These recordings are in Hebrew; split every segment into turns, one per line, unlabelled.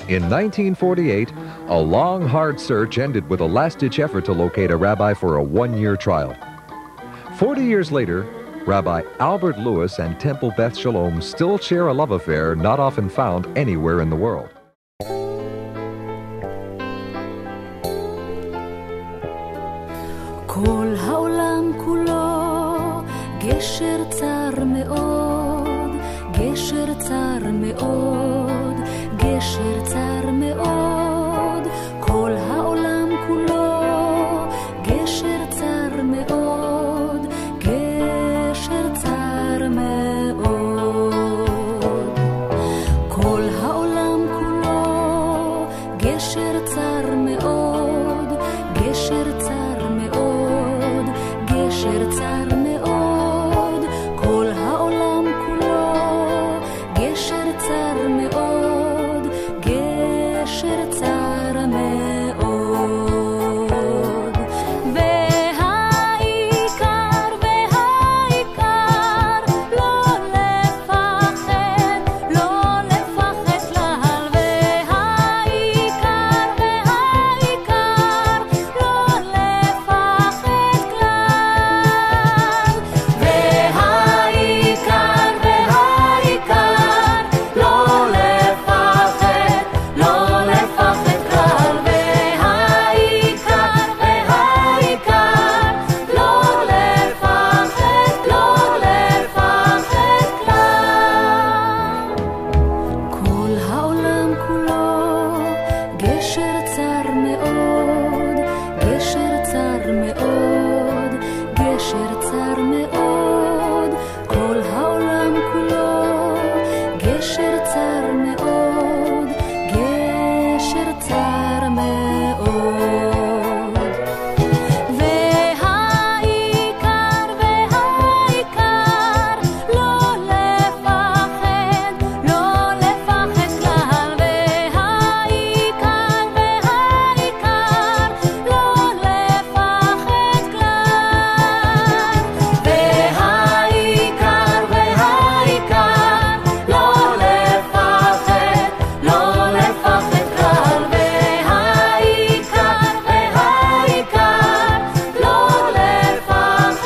In 1948, a long, hard search ended with a last-ditch effort to locate a rabbi for a one-year trial. 40 years later, Rabbi Albert Lewis and Temple Beth Shalom still share a love affair not often found anywhere in the world.
כל העולם כולו גשר צר מאוד, גשר צר מאוד, גשר צר מאוד, כל העולם כולו גשר צר מאוד, גשר צר מאוד, כל העולם כולו גשר צר מאוד, גשר צר מאוד, גשר צר מאוד, כל העולם כולו גשר צר מאוד, גשר צר מאוד, והעיקר לא לפחד, לא לפחד כלל, והעיקר לא לפחד כלל, והעיקר לא לפחד, לא לפחד כלל, והעיקר לא לפחד, לא לפחד כלל. כל העולם כולו גשר צר מאוד, גשר צר מאוד, גשר צר מאוד, כל העולם כולו גשר צר מאוד, גשר צר מאוד, והעיקר לא לפחד, לא לפחד כלל, והעיקר לא לפחד כלל, והעיקר לא לפחד, לא לפחד כלל, והעיקר לא לפחד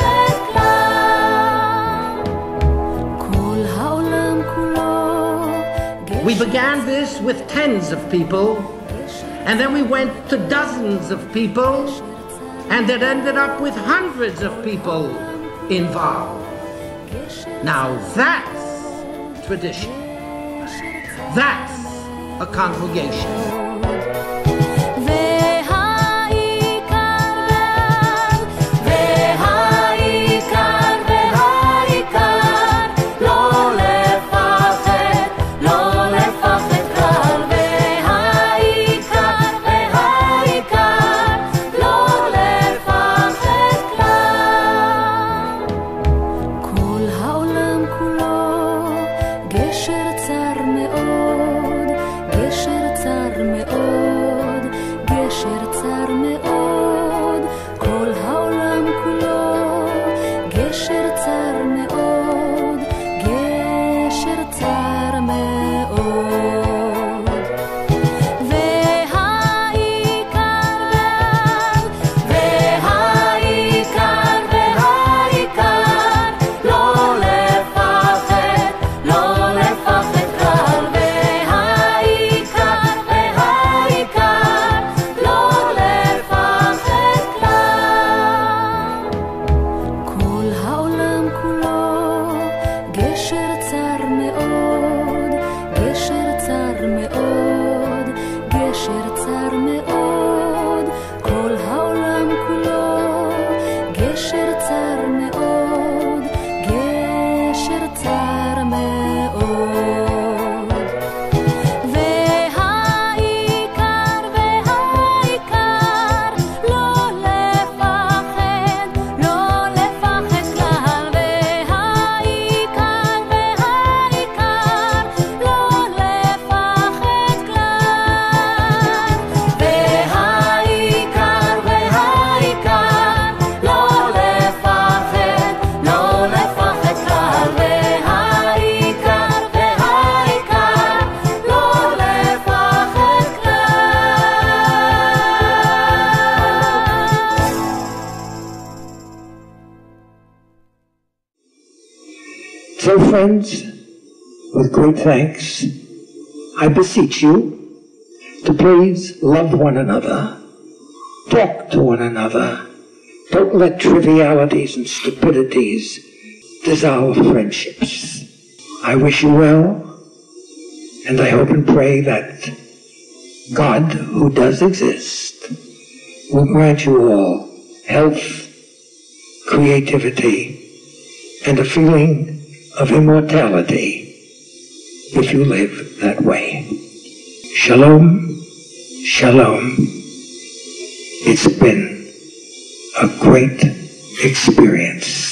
כלל, כל העולם כולו.
We began this with tens of people, and then we went to dozens of people, and it ended up with hundreds of people involved. Now that's tradition. That's a congregation. כל העולם כולו גשר צר מאוד, גשר צר מאוד.
So friends, with great thanks, I beseech you to please love one another, talk to one another. Don't let trivialities and stupidities dissolve friendships. I wish you well, and I hope and pray that God, who does exist, will grant you all health, creativity, and a feeling of immortality if you live that way. Shalom, shalom. It's been a great experience.